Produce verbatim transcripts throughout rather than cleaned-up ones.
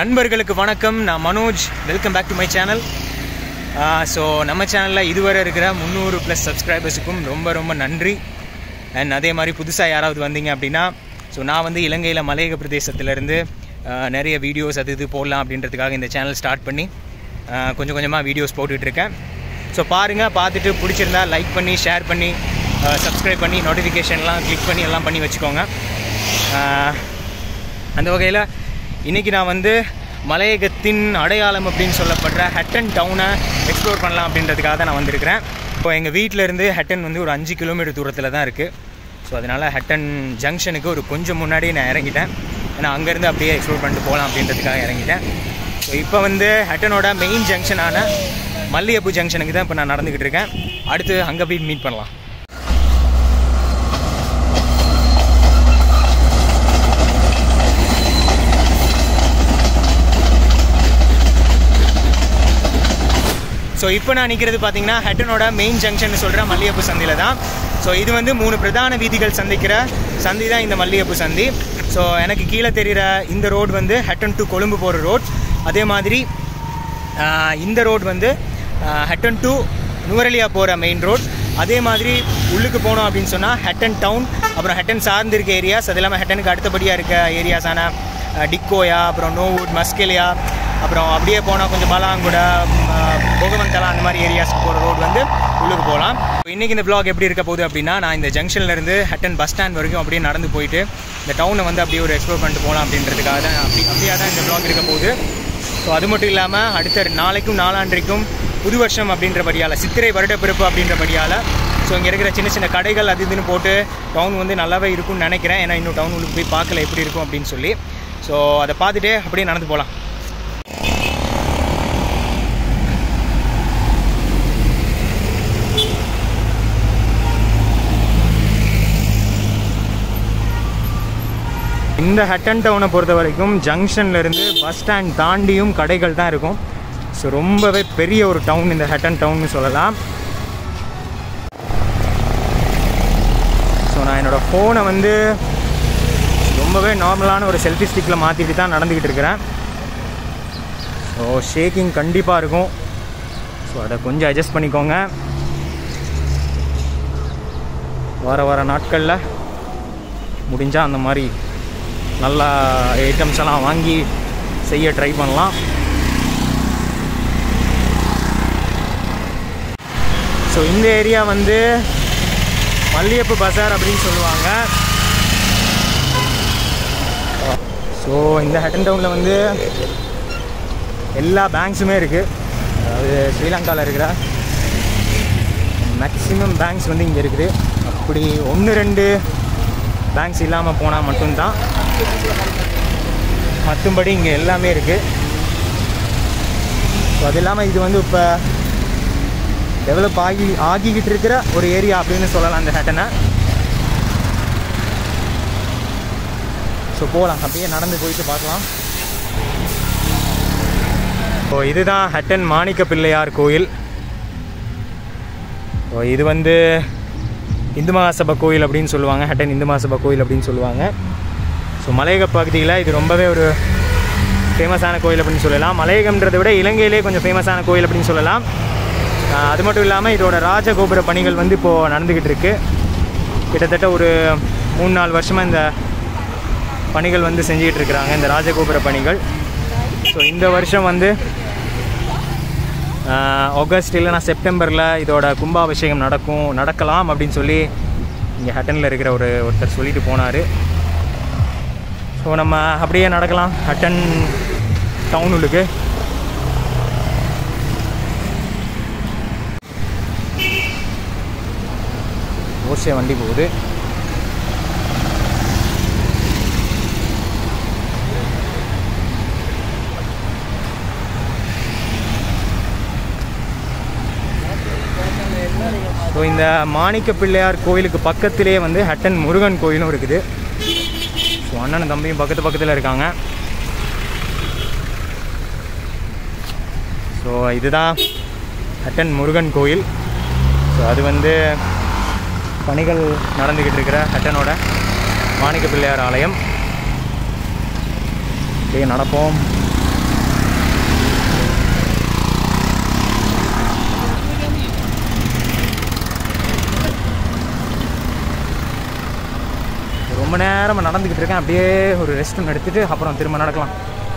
நண்பர்களுக்கு வணக்கம். நான் Manoj. Welcome back to my channel. So நம்ம சேனலில் இதுவரை இருக்கிற முந்நூறு ப்ளஸ் சப்ஸ்கிரைபர்ஸுக்கும் ரொம்ப ரொம்ப நன்றி. அண்ட் அதே மாதிரி புதுசாக யாராவது வந்தீங்க அப்படின்னா, ஸோ நான் வந்து இலங்கையில் மலையக பிரதேசத்துலேருந்து நிறைய வீடியோஸ் அது இது போடலாம் அப்படின்றதுக்காக இந்த சேனல் ஸ்டார்ட் பண்ணி கொஞ்சம் கொஞ்சமாக வீடியோஸ் போட்டுட்ருக்கேன். ஸோ பாருங்கள், பார்த்துட்டு பிடிச்சிருந்தா லைக் பண்ணி, ஷேர் பண்ணி, சப்ஸ்கிரைப் பண்ணி, நோட்டிஃபிகேஷன்லாம் கிளிக் பண்ணி எல்லாம் பண்ணி வச்சுக்கோங்க. அந்த வகையில் இன்றைக்கி நான் வந்து மலையகத்தின் அடையாளம் அப்படின்னு சொல்லப்படுற ஹட்டன் டவுனை எக்ஸ்ப்ளோர் பண்ணலாம் அப்படின்றதுக்காக தான் நான் வந்திருக்கிறேன். இப்போ எங்கள் வீட்டிலேருந்து ஹட்டன் வந்து ஒரு அஞ்சு கிலோமீட்டர் தூரத்தில் தான் இருக்குது. ஸோ அதனால் ஹட்டன் ஜங்ஷனுக்கு ஒரு கொஞ்சம் முன்னாடியே நான் இறங்கிட்டேன். ஏன்னா அங்கேருந்து அப்படியே எக்ஸ்ப்ளோர் பண்ணிட்டு போகலாம் அப்படின்றதுக்காக இறங்கிட்டேன். ஸோ இப்போ வந்து ஹட்டனோட மெயின் ஜங்ஷனான மல்லியப்பு ஜங்ஷனுக்கு தான் இப்போ நான் நடந்துக்கிட்டு இருக்கேன். அடுத்து அங்கே போய் மீட் பண்ணலாம். ஸோ இப்போ நான் நிற்கிறது பார்த்தீங்கன்னா ஹட்டனோட மெயின் ஜங்ஷன் சொல்கிற மல்லியப்பு சந்தியில் தான். ஸோ இது வந்து மூணு பிரதான வீதிகள் சந்திக்கிற சந்தி தான் இந்த மல்லியப்பு சந்தி. ஸோ எனக்கு கீழே தெரிகிற இந்த ரோடு வந்து ஹட்டன் டு கொழும்பு போகிற ரோட். அதே மாதிரி இந்த ரோடு வந்து ஹட்டன் டு நுவரெலியா போகிற மெயின் ரோட். அதே மாதிரி உள்ளுக்கு போனோம் அப்படின்னு சொன்னால் ஹட்டன் டவுன், அப்புறம் ஹட்டன் சார்ந்து இருக்க ஏரியாஸ், அது இல்லாமல் ஹட்டனுக்கு அடுத்தபடியாக இருக்க ஏரியாஸான டிக்கோயா, அப்புறம் நோவுட், மஸ்கெலியா, அப்புறம் அப்படியே போனால் கொஞ்சம் பலாங்குடா, போகவந்தலா, அந்த மாதிரி ஏரியாஸ்க்கு போகிற ரோடு வந்து உள்ளுக்கு போகலாம். இன்றைக்கி இந்த வ்ளாக் எப்படி இருக்க போகுது அப்படின்னா, நான் இந்த ஜங்ஷன்லேருந்து ஹட்டன் பஸ் ஸ்டாண்ட் வரைக்கும் அப்படியே நடந்து போயிட்டு இந்த டவுனை வந்து அப்படியே ஒரு எக்ஸ்ப்ளோர் பண்ணிட்டு போகலாம் அப்படின்றதுக்காக தான் அப்படி அப்படியே தான் இந்த வ்ளாக் இருக்க போகுது. ஸோ அது மட்டும் இல்லாமல் அடுத்த நாளைக்கும் நாளான்றைக்கும் புது வருஷம் அப்படின்றபடியால், சித்திரை வருடப்பிறப்பு அப்படின்றபடியால், ஸோ இங்கே இருக்கிற சின்ன சின்ன கடைகள் அது இதுன்னு போட்டு டவுன் வந்து நல்லாவே இருக்கும்னு நினைக்கிறேன். ஏன்னா இன்னும் டவுன் உள்ளுக்கு போய் பார்க்கல எப்படி இருக்கும் அப்படின்னு சொல்லி. ஸோ அதை பார்த்துட்டு அப்படியே நடந்து போகலாம். இந்த ஹட்டன் டவுனை பொறுத்த வரைக்கும் ஜங்ஷன்லேருந்து பஸ் ஸ்டாண்ட் தாண்டியும் கடைகள் தான் இருக்கும். ஸோ ரொம்பவே பெரிய ஒரு டவுன் இந்த ஹட்டன் டவுன்னு சொல்லலாம். ஸோ நான் என்னோடய ஃபோனை வந்து ரொம்பவே நார்மலான ஒரு செல்ஃபி ஸ்டிக்கில் மாற்றிட்டு தான் நடந்துக்கிட்டு இருக்கிறேன். ஸோ ஷேக்கிங் கண்டிப்பாக இருக்கும். ஸோ அதை கொஞ்சம் அட்ஜஸ்ட் பண்ணிக்கோங்க. வர வர நாட்களில் முடிஞ்சால் அந்த மாதிரி நல்லா ஐட்டம்ஸ் எல்லாம் வாங்கி செய்ய ட்ரை பண்ணலாம். ஸோ இந்த ஏரியா வந்து மல்லியப்பு பஜார் அப்படின்னு சொல்லுவாங்க. ஸோ இந்த ஹட்டன் டவுனில் வந்து எல்லா பேங்க்ஸுமே இருக்குது. அதாவது ஸ்ரீலங்காவில் இருக்கிற மேக்ஸிமம் பேங்க்ஸ் வந்து இங்கே இருக்குது. அப்படி ஒன்று ரெண்டு பேங்க்ஸ் இல்லாமல் போனால் மட்டும்தான், மற்றபடி இங்கே எல்லாமே இருக்குது. ஸோ அது இல்லாமல் இது வந்து இப்போ டெவலப் ஆகி ஆகிக்கிட்டு இருக்கிற ஒரு ஏரியா அப்படின்னு சொல்லலாம் இந்த ஹட்டனை. ஸோ போகலாம், அப்படியே நடந்து போயிட்டு பார்க்கலாம். ஸோ இதுதான் ஹட்டன் மாணிக்க பிள்ளையார் கோயில். ஸோ இது வந்து இந்து மகாசபா கோயில் அப்படின்னு சொல்லுவாங்க. ஹட்டன் இந்து மகாசபா கோயில் அப்படின்னு சொல்லுவாங்க. ஸோ மலையக பகுதியில் இது ரொம்பவே ஒரு ஃபேமஸான கோயில் அப்படின்னு சொல்லலாம். மலையகம்ன்றதை விட இலங்கையிலே கொஞ்சம் ஃபேமஸான கோயில் அப்படின்னு சொல்லலாம். அது மட்டும் இல்லாமல் இதோட ராஜகோபுர பணிகள் வந்து இப்போது நடந்துக்கிட்டு இருக்குது. கிட்டத்தட்ட ஒரு மூணு நாலு வருஷமாக இந்த பணிகள் வந்து செஞ்சுக்கிட்டு இருக்கிறாங்க, இந்த ராஜகோபுர பணிகள். ஸோ இந்த வருஷம் வந்து ஆகஸ்ட் இல்லைனா செப்டம்பரில் இதோட கும்பாபிஷேகம் நடக்கும் நடக்கலாம் அப்படின்னு சொல்லி இங்கே ஹட்டனில் இருக்கிற ஒரு ஒருத்தர் சொல்லிட்டு போனார். ஸோ நம்ம அப்படியே நடக்கலாம் ஹட்டன் டவுன் உள்ளுக்கு. ஓசே வண்டி போகுது. ஸோ இந்த மாணிக்க பிள்ளையார் கோயிலுக்கு பக்கத்திலே வந்து ஹட்டன் முருகன் கோயிலும் இருக்குது. ஸோ அண்ணனும் தம்பியும் பக்கத்து பக்கத்தில் இருக்காங்க. ஸோ இதுதான் ஹட்டன் முருகன் கோயில். ஸோ அது வந்து பணிகள் நடந்துக்கிட்டு இருக்கிற ஹட்டனோட மாணிக்க பிள்ளையார் ஆலயம். அப்படியே நடப்போம். ரொம்ப நேரமாக நடந்துக்கிட்டு இருக்கேன். அப்படியே ஒரு ரெஸ்ட் எடுத்துகிட்டு அப்புறம் திரும்ப நடக்கலாம்.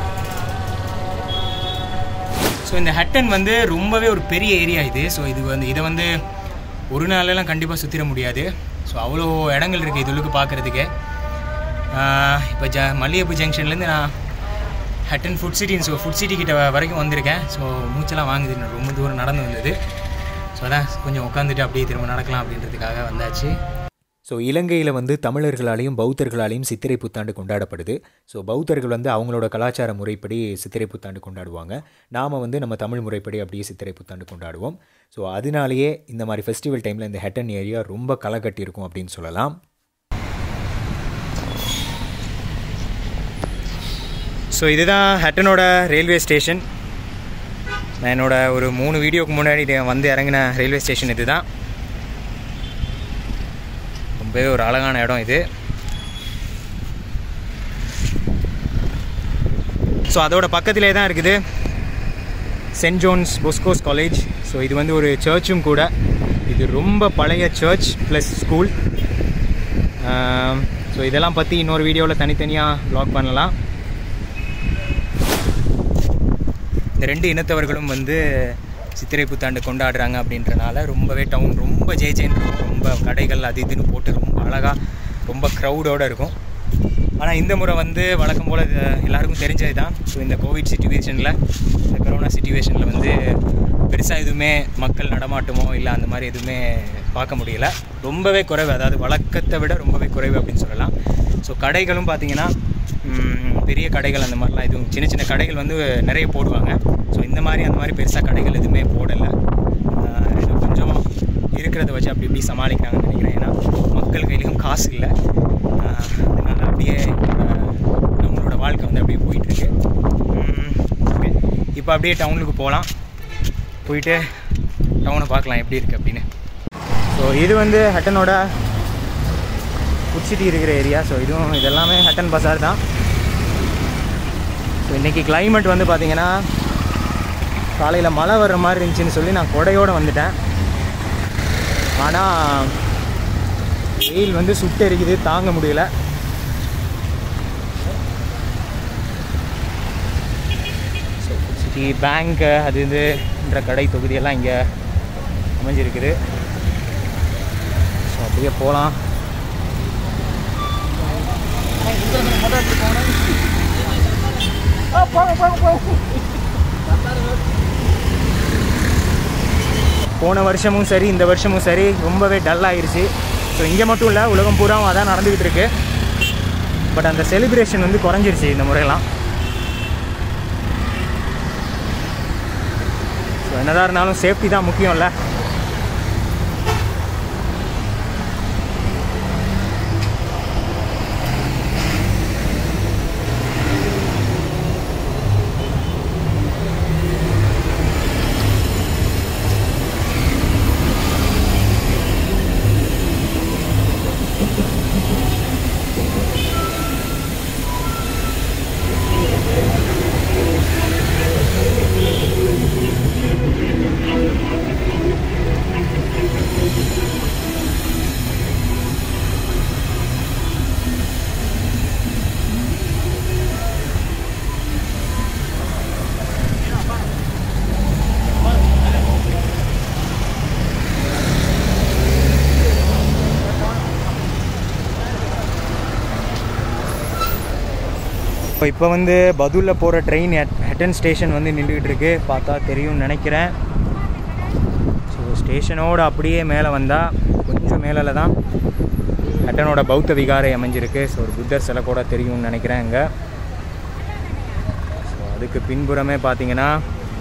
ஸோ இந்த ஹட்டன் வந்து ரொம்பவே ஒரு பெரிய ஏரியா இது. ஸோ இது வந்து இதை வந்து ஒரு நாளெல்லாம் கண்டிப்பாக சுற்றிட முடியாது. ஸோ அவ்வளோ இடங்கள் இருக்குது இதுளுக்கு பார்க்குறதுக்கு. இப்போ ஜ மல்லிகைப்பூ ஜங்ஷன்லேருந்து நான் ஹட்டன் ஃபுட் சிட்டின்னு ஸோ ஃபுட் சிட்டி கிட்ட வரைக்கும் வந்திருக்கேன். ஸோ மூச்செல்லாம் வாங்குது, ரொம்ப தூரம் நடந்து வந்தது. ஸோ அதான் கொஞ்சம் உட்காந்துட்டு அப்படியே திரும்ப நடக்கலாம் அப்படின்றதுக்காக வந்தாச்சு. ஸோ இலங்கையில் வந்து தமிழர்களாலையும் பௌத்தர்களாலையும் சித்திரை புத்தாண்டு கொண்டாடப்படுது. ஸோ பௌத்தர்கள் வந்து அவங்களோட கலாச்சார முறைப்படி சித்திரை புத்தாண்டு கொண்டாடுவாங்க. நாம் வந்து நம்ம தமிழ் முறைப்படி அப்படியே சித்திரை புத்தாண்டு கொண்டாடுவோம். ஸோ அதனாலேயே இந்த மாதிரி ஃபெஸ்டிவல் டைமில் இந்த ஹட்டன் ஏரியா ரொம்ப களை கட்டியிருக்கும் அப்படின்னு சொல்லலாம். ஸோ இதுதான் ஹட்டனோட ரயில்வே ஸ்டேஷன். நான் என்னோடய ஒரு மூணு வீடியோக்கு முன்னாடி வந்து இறங்கின ரயில்வே ஸ்டேஷன் இது தான். ரொம்பவே ஒரு அழகான இடம் இது. ஸோ அதோட பக்கத்திலே தான் இருக்குது saint John's Bosco's college. So இது வந்து ஒரு சர்ச்சும் கூட. இது ரொம்ப பழைய சர்ச் ப்ளஸ் ஸ்கூல். ஸோ இதெல்லாம் பற்றி இன்னொரு வீடியோவில் தனித்தனியாக வ்ளாக் பண்ணலாம். இந்த ரெண்டு இனத்தவர்களும் வந்து சித்திரை புத்தாண்டு கொண்டாடுறாங்க அப்படின்றனால ரொம்பவே டவுன் ரொம்ப ஜே ஜேன்னு இருக்கும். ரொம்ப கடைகள் அது இதுன்னு போட்டு ரொம்ப அழகாக ரொம்ப க்ரௌடோடு இருக்கும். ஆனால் இந்த முறை வந்து வழக்கம் போல் எல்லாருக்கும் தெரிஞ்சது தான். ஸோ இந்த கோவிட் சிச்சுவேஷனில், இந்த கொரோனா சிச்சுவேஷனில் வந்து பெருசாக எதுவுமே மக்கள் நடமாட்டமோ இல்லை அந்த மாதிரி எதுவுமே பார்க்க முடியல. ரொம்பவே குறைவு, அதாவது வழக்கத்தை விட ரொம்பவே குறைவு அப்படின்னு சொல்லலாம். ஸோ கடைகளும் பார்த்திங்கன்னா பெரிய கடைகள் அந்த மாதிரிலாம் எதுவும், சின்ன சின்ன கடைகள் வந்து நிறைய போடுவாங்க. ஸோ இந்த மாதிரி அந்த மாதிரி பெருசாக கடைகள் எதுவுமே போடலை. இது கொஞ்சம் இருக்கிறத வச்சு அப்படி இப்படி சமாளிக்கிறாங்கன்னு நினைக்கிறேன். ஏன்னா மக்கள் கையிலையும் காசு இல்லை. அதனால் அப்படியே நம்மளோட வாழ்க்கை வந்து அப்படியே போயிட்டுருக்கு. ஓகே, இப்போ அப்படியே டவுனுக்கு போகலாம். போயிட்டு டவுனை பார்க்கலாம் எப்படி இருக்குது அப்படின்னு. ஸோ இது வந்து ஹட்டனோட ஃபுட் சிட்டி இருக்கிற ஏரியா. ஸோ இதுவும் இதெல்லாமே ஹட்டன் பசார் தான். ஸோ இன்றைக்கி கிளைமேட் வந்து பார்த்திங்கன்னா காலையில் மழை வர்ற மாதிரி இருந்துச்சுன்னு சொல்லி நான் கொடையோடு வந்துட்டேன். ஆனால் வெயில் வந்து சுட்டு எரிக்குது, தாங்க முடியல. ஸோ ஃபுட் சிட்டி பேங்க்கு அது இதுன்ற கடை தொகுதியெல்லாம் இங்கே அமைஞ்சிருக்குது. ஸோ அப்படியே போகலாம். போன வருஷமும் சரி இந்த வருஷமும் சரி ரொம்பவே டல் ஆகிருச்சு. ஸோ இங்கே மட்டும் இல்லை, உலகம் பூராவும் அதான் நடந்துக்கிட்டு இருக்கு. பட் அந்த செலிப்ரேஷன் வந்து குறைஞ்சிருச்சு இந்த முறையெல்லாம். ஸோ என்னதான் இருந்தாலும் சேஃப்டி தான் முக்கியம் இல்லை. இப்போ வந்து பதுலில் போகிற ட்ரெயின் ஹட்டன் ஸ்டேஷன் வந்து நின்றுக்கிட்டு இருக்கு. பார்த்தா தெரியும்னு நினைக்கிறேன். ஸோ ஸ்டேஷனோடு அப்படியே மேலே வந்தால் கொஞ்சம் மேலே தான் ஹட்டனோட பௌத்த விகாரை அமைஞ்சிருக்கு. ஸோ ஒரு புத்தர் சிலை கூட தெரியும்னு நினைக்கிறேன் இங்கே. ஸோ அதுக்கு பின்புறமே பார்த்தீங்கன்னா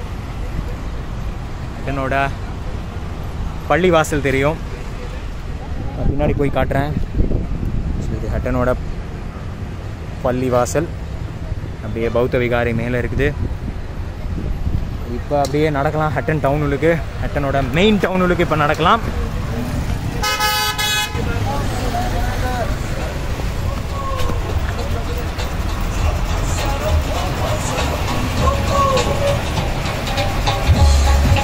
ஹட்டனோட பள்ளி வாசல் தெரியும். நான் பின்னாடி போய் காட்டுறேன். ஸோ இது ஹட்டனோட பள்ளி வாசல், அப்படியே பௌத்த விகாரை மேலே இருக்குது. இப்போ அப்படியே நடக்கலாம் ஹட்டன் டவுனுக்கு, ஹட்டனோட மெயின் டவுனுக்கு இப்போ நடக்கலாம்.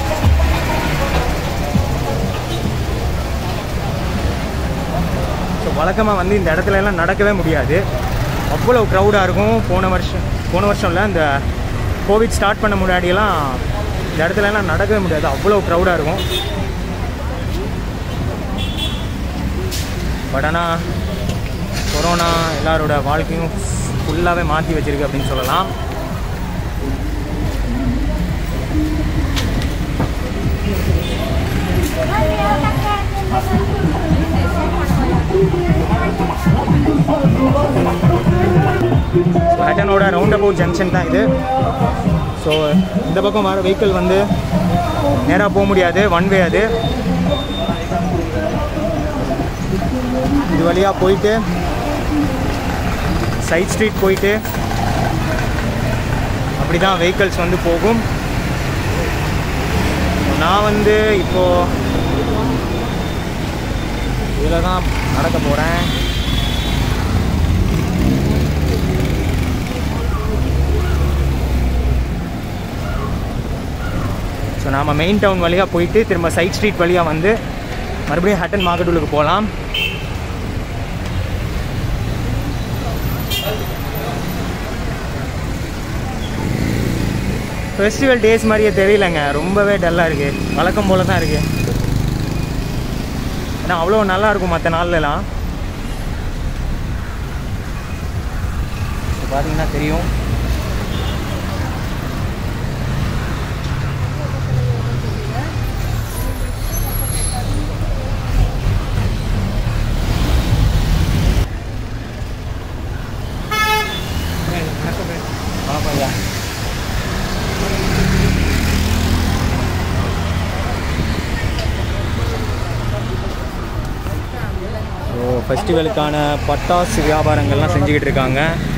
ஸோ வழக்கமாக வந்து இந்த இடத்துல எல்லாம் நடக்கவே முடியாது, அவ்வளோ க்ரௌடாக இருக்கும். போன வருஷம் போன வருஷம் இல்லை, இந்த கோவிட் ஸ்டார்ட் பண்ண முன்னாடியெல்லாம் இந்த இடத்துல எல்லாம் நடக்கவே முடியாது, அவ்வளோ க்ரௌடாக இருக்கும். பட் ஆனால் கொரோனா எல்லாரோட வாழ்க்கையும் ஃபுல்லாகவே மாற்றி வச்சிருக்கு அப்படின்னு சொல்லலாம். ஹட்டனோட ரவுண்ட் அபவுட் ஜங்ஷன் தான் இது. ஸோ இந்த பக்கம் வர வெஹிக்கிள் வந்து நேராக போக முடியாது, ஒன் வே அது. இது வழியாக போயிட்டு சைட் ஸ்ட்ரீட் போயிட்டு அப்படி தான் வெஹிக்கிள்ஸ் வந்து போகும். நான் வந்து இப்போது இதில் தான் நடக்க போகிறேன். ஸோ நாம் மெயின் டவுன் வழியாக போயிட்டு திரும்ப சைட் ஸ்ட்ரீட் வழியாக வந்து மறுபடியும் ஹட்டன் மார்க்கெட்டுக்கு போகலாம். ஃபெஸ்டிவல் டேஸ் மாதிரியே தெரியலங்க, ரொம்பவே டல்லாக இருக்குது, வழக்கம் போல் தான் இருக்குது. ஏன்னா அவ்வளோ நல்லாயிருக்கும் மற்ற நாள்லலாம். பார்த்தீங்கன்னா தெரியும். ஃபெஸ்டிவலுக்கான பட்டாசு வியாபாரங்கள்லாம் செஞ்சுக்கிட்டு இருக்காங்க.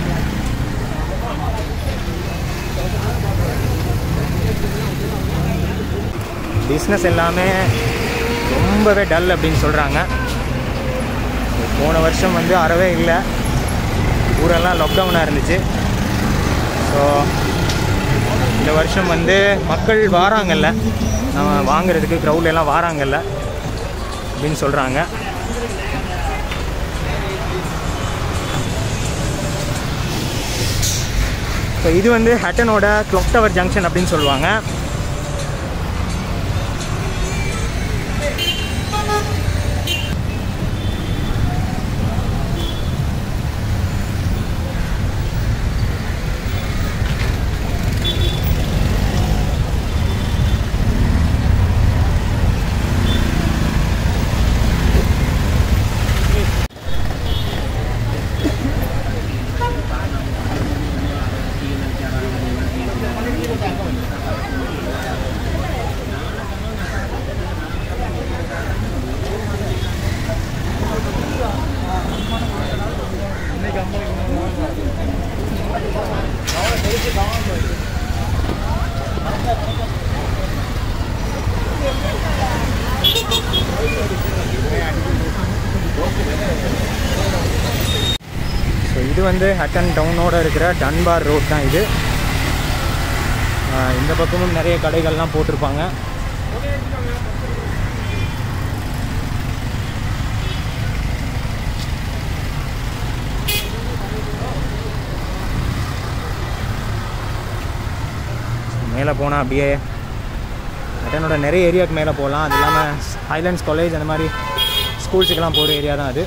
பிஸ்னஸ் எல்லாமே ரொம்பவே டல் அப்படின்னு சொல்கிறாங்க. போன வருஷம் வந்து அறவே இல்லை, ஊரெல்லாம் லாக்டவுனாக இருந்துச்சு. ஸோ இந்த வருஷம் வந்து மக்கள் வாராங்கல்ல, நம்ம வாங்குறதுக்கு க்ரௌட் எல்லாம் வாராங்கல்ல அப்படின்னு சொல்கிறாங்க. ஸோ இது வந்து ஹட்டனோட கிளாக் டவர் ஜங்ஷன் அப்படின்னு சொல்லுவாங்க. ஸோ இது வந்து ஹட்டன் டவுனோட இருக்கிற டன்பார் ரோட் தான் இது. இந்த பக்கமும் நிறைய கடைகள்லாம் போட்டிருப்பாங்க. மேலே போனால் அப்படியே ஹட்டனோட நிறைய ஏரியாவுக்கு மேலே போகலாம். அது இல்லாமல் ஹைலண்ட்ஸ் காலேஜ் அந்த மாதிரி ஸ்கூல்ஸுக்கெல்லாம் போகிற ஏரியா தான் அது.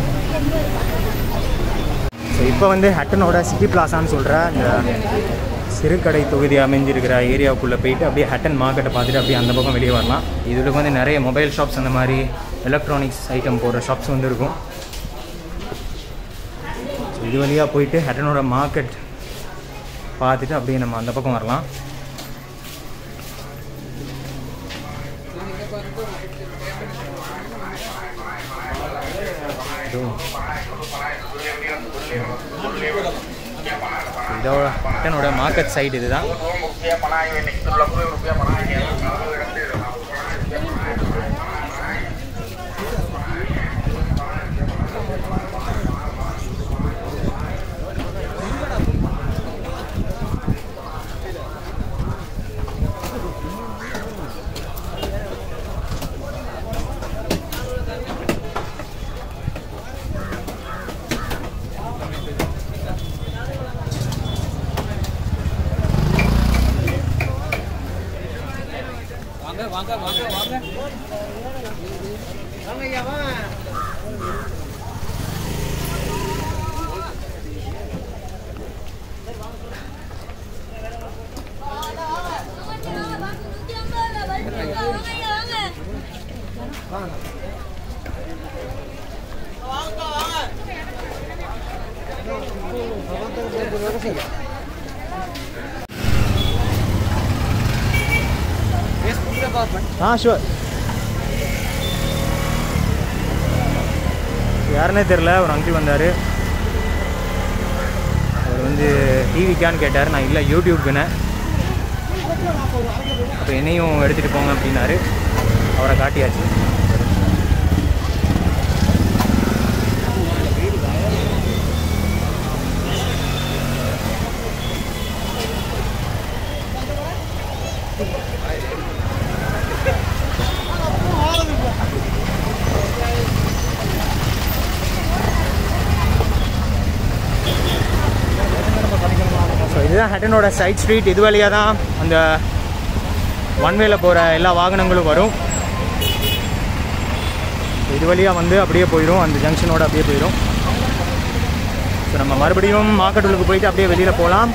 இப்போ வந்து ஹட்டனோட சிட்டி பிளாசான்னு சொல்கிற இந்த சிறுகடை தொகுதி அமைஞ்சிருக்கிற ஏரியாவுக்குள்ளே போயிட்டு அப்படியே ஹட்டன் மார்க்கெட்டை பார்த்துட்டு அப்படியே அந்த பக்கம் வெளியே வரலாம். இதில் வந்து நிறைய மொபைல் ஷாப்ஸ் அந்த மாதிரி எலக்ட்ரானிக்ஸ் ஐட்டம் போடுற ஷாப்ஸ் வந்து இருக்கும். ஸோ இது வழியாக போயிட்டு ஹட்டனோட மார்க்கெட் பார்த்துட்டு அப்படியே நம்ம அந்த பக்கம் வரலாம். இதோட ஹட்டனோட மார்க்கெட் சைடு இதுதான். வாங்க வாங்க வாங்க வாங்க ஐயா வாங்க. हाँ श्योर. யாருன்னே தெரில, ஒரு அங்கிள் வந்தார். அவர் வந்து டிவிக்கான்னு கேட்டார். நான் இல்லை யூடியூப்க்குன்னு. அப்போ என்னையும் எடுத்துகிட்டு போங்க அப்படின்னாரு. அவரை காட்டியாச்சு. இதுதான் ஹட்டனோட சைட் ஸ்ட்ரீட். இது வழியாக தான் அந்த ஒன் வேல போகிற எல்லா வாகனங்களும் வரும். இது வழியாக வந்து அப்படியே போயிடும், அந்த ஜங்ஷனோட அப்படியே போயிடும். ஸோ நம்ம மறுபடியும் மார்க்கெட் உள்ளுக்கு போயிட்டு அப்படியே வெளியில் போகலாம்.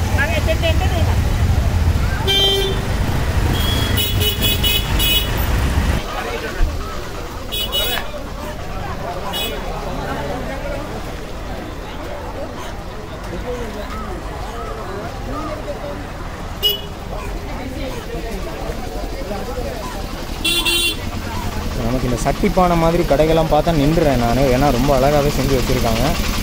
நமக்கு இந்த சட்டிப்பானை மாதிரி கடைகள்லாம் பார்த்தா நின்றுறேன் நான். ஏன்னா ரொம்ப அழகாகவே செஞ்சு வச்சுருக்காங்க.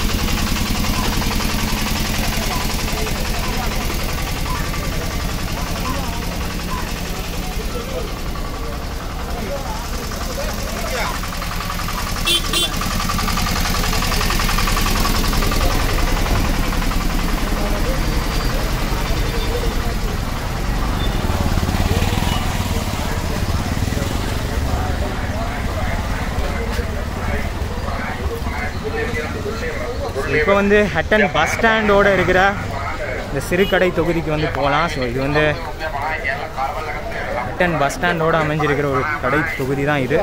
இப்போ வந்து ஹட்டன் பஸ் ஸ்டாண்டோடு இருக்கிற இந்த சிறுகடை தொகுதிக்கு வந்து போகலாம். ஸோ இது வந்து ஹட்டன் பஸ் ஸ்டாண்டோடு அமைஞ்சிருக்கிற ஒரு கடை தொகுதி தான் இது.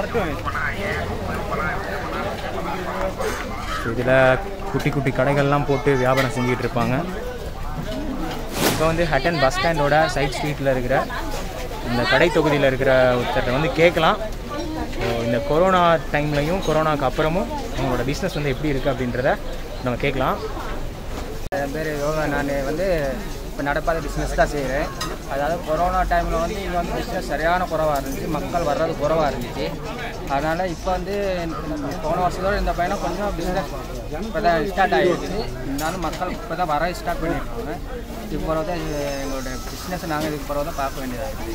ஸோ இதில் குட்டி குட்டி கடைகள்லாம் போட்டு வியாபாரம் செஞ்சுட்டு இருப்பாங்க. இப்போ வந்து ஹட்டன் பஸ் ஸ்டாண்டோட சைட் ஸ்ட்ரீட்டில் இருக்கிற இந்த கடை தொகுதியில் இருக்கிற ஒருத்தர்கிட்ட வந்து கேட்கலாம். ஸோ இந்த கொரோனா டைம்லையும் கொரோனாவுக்கு அப்புறமும் அவங்களோட பிஸ்னஸ் வந்து எப்படி இருக்குது அப்படின்றத நம்ம கேட்கலாம். என் பேர் யோகா. நான் வந்து இப்போ நடப்பாத பிஸ்னஸ் தான் செய்கிறேன். அதாவது கொரோனா டைமில் வந்து இங்கே வந்து பிஸ்னஸ் சரியான குறைவாக இருந்துச்சு, மக்கள் வர்றது குறைவாக இருந்துச்சு. அதனால் இப்போ வந்து போன வருஷத்தோடு இந்த பையனும் கொஞ்சம் பிஸ்னஸ் இப்போ தான் ஸ்டார்ட் ஆகிடுச்சு. இருந்தாலும் மக்கள் இப்போ தான் வர ஸ்டார்ட் பண்ணியிருக்காங்க. இப்போ பிறகு தான் எங்களோட பிஸ்னஸை நாங்கள் இதுக்கு பிறகு தான் பார்க்க வேண்டியதாக இருக்குது.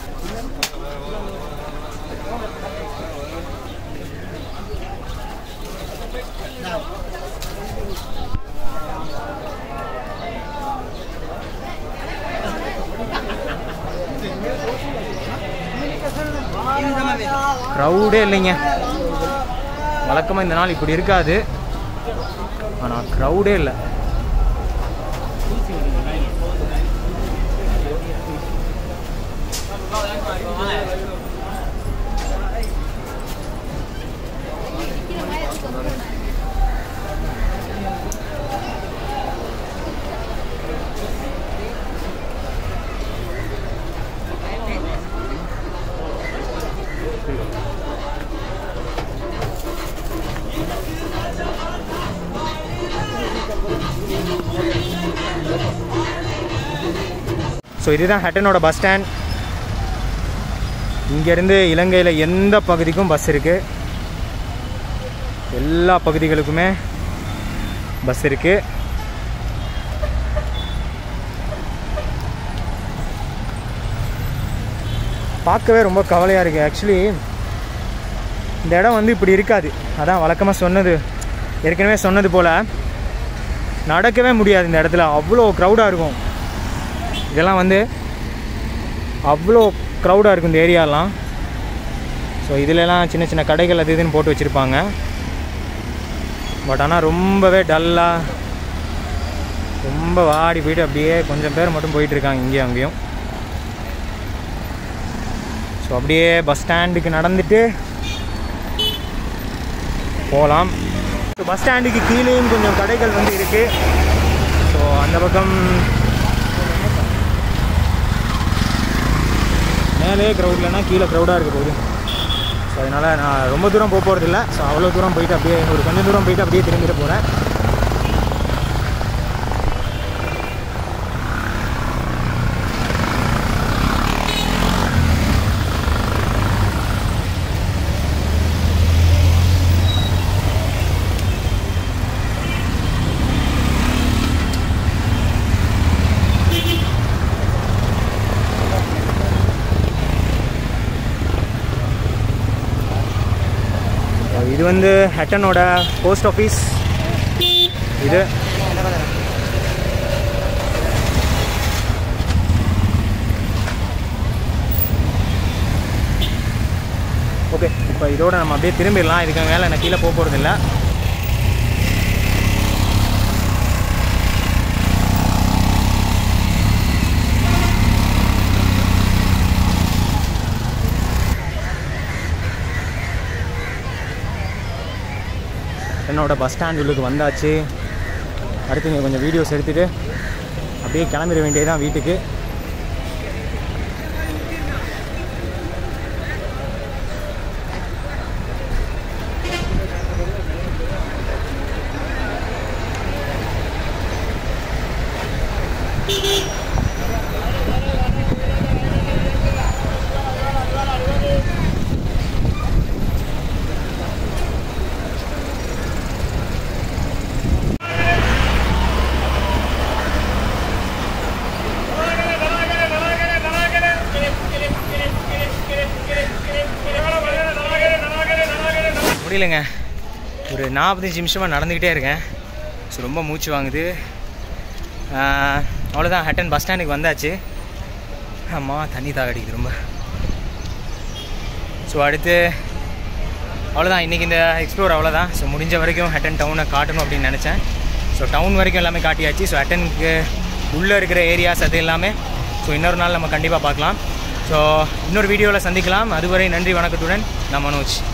க்ரௌடே இல்லைங்க. வழக்கமாக இந்த நாள் இப்படி இருக்காது, ஆனால் க்ரௌடே இல்லை. ஸோ இதுதான் ஹட்டனோட பஸ் ஸ்டாண்ட். இங்கேருந்து இலங்கையில் எந்த பகுதிக்கும் பஸ் இருக்குது, எல்லா பகுதிகளுக்குமே பஸ் இருக்குது. பார்க்கவே ரொம்ப கவலையாக இருக்குது. ஆக்சுவலி இந்த இடம் வந்து இப்படி இருக்காது. அதான் வழக்கமாக சொன்னது, ஏற்கனவே சொன்னது போல் நடக்கவே முடியாது இந்த இடத்துல, அவ்வளோ க்ரௌடாக இருக்கும். இதெல்லாம் வந்து அவ்வளோ க்ரௌடாக இருக்கும் இந்த ஏரியாலாம். ஸோ இதிலலாம் சின்ன சின்ன கடைகள் அது இதுன்னு போட்டு வச்சுருப்பாங்க. பட் ஆனால் ரொம்பவே டல்லாக ரொம்ப வாடி போயிட்டு அப்படியே கொஞ்சம் பேர் மட்டும் போயிட்டுருக்காங்க இங்கேயும் அங்கேயும். ஸோ அப்படியே பஸ் ஸ்டாண்டுக்கு நடந்துட்டு போகலாம். ஸோ பஸ் ஸ்டாண்டுக்கு கீழேயும் கொஞ்சம் கடைகள் வந்து இருக்குது. ஸோ அந்த பக்கம் மேலே க்ரௌட்லனா கீழே க்ரௌடாக இருக்க போகுது. ஸோ அதனால் நான் ரொம்ப தூரம் போக போகிறதில்ல. ஸோ அவ்வளோ தூரம் போயிட்டு அப்படியே ஒரு கொஞ்சம் தூரம் போயிட்டு அப்படியே திரும்பிட்டு போகிறேன். இது வந்து ஹட்டனோட போஸ்ட் ஆஃபீஸ். இது ஓகே. இப்போ இதோட நம்ம அப்படியே திரும்பிடலாம். இதுக்கு மேலே நான் கீழே போக போகிறதில்ல. என்னோட பஸ் ஸ்டாண்ட் உள்ளுக்கு வந்தாச்சு. அடுத்து இங்கே கொஞ்சம் வீடியோஸ் எடுத்துகிட்டு அப்படியே கிளம்பிட வேண்டியதுதான் வீட்டுக்கு. முடியலைங்க, ஒரு நாற்பத்தஞ்சு நிமிஷமாக நடந்துக்கிட்டே இருக்கேன். ஸோ ரொம்ப மூச்சு வாங்குது. அவ்வளோதான், ஹட்டன் பஸ் ஸ்டாண்டுக்கு வந்தாச்சு. ஆமாம், தண்ணி தாகடிக்குது ரொம்ப. ஸோ அடுத்து அவ்வளோதான், இன்றைக்கி இந்த எக்ஸ்ப்ளோர் அவ்வளோதான். ஸோ முடிஞ்ச வரைக்கும் ஹட்டன் டவுனை காட்டணும் அப்படின்னு நினச்சேன். ஸோ டவுன் வரைக்கும் எல்லாமே காட்டியாச்சு. ஸோ ஹட்டனுக்கு உள்ளே இருக்கிற ஏரியாஸ் அது எல்லாமே ஸோ இன்னொரு நாள் நம்ம கண்டிப்பாக பார்க்கலாம். ஸோ இன்னொரு வீடியோவில் சந்திக்கலாம். அதுவரை நன்றி, வணக்கத்துடன் நான் மனோஜ்.